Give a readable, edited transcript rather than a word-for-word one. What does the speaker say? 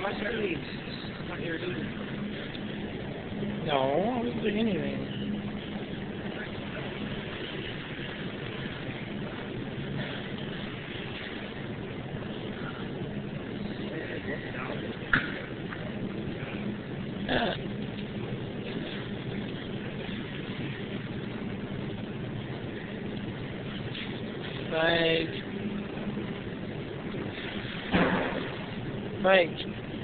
my sleeves. Not here, dude. No, I wasn't doing anything. Like,